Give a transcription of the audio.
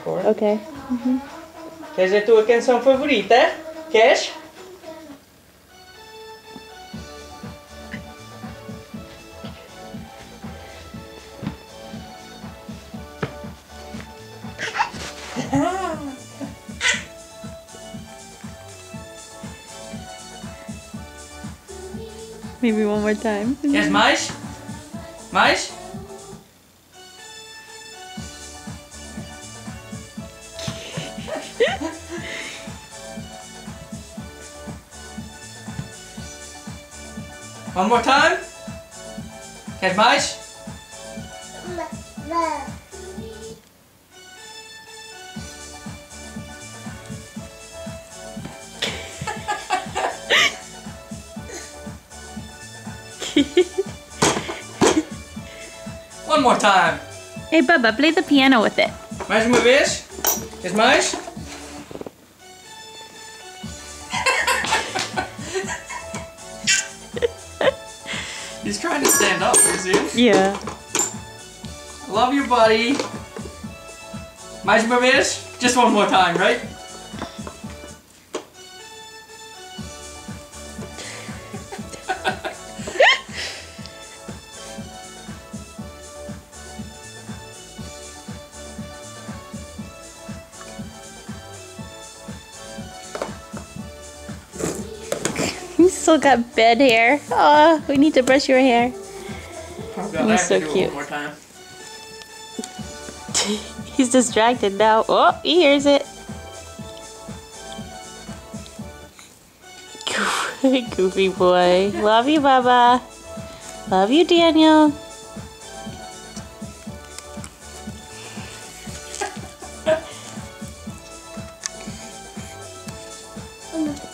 cor. Ok. Quer dizer a tua canção favorita? Queres? Maybe one more time. Queres mais? Mais? One more time? Queres mais? One more time. Hey, Bubba, play the piano with it. Mais uma vez? Queres mais? He's trying to stand up, you see? Yeah. Love you, buddy. Mais uma vez? Just one more time, right? You still got bed hair. Oh, we need to brush your hair. He's so cute. One more time. He's distracted now. Oh, he hears it. Goofy boy. Love you, Bubba. Love you, Daniel. Oh, no.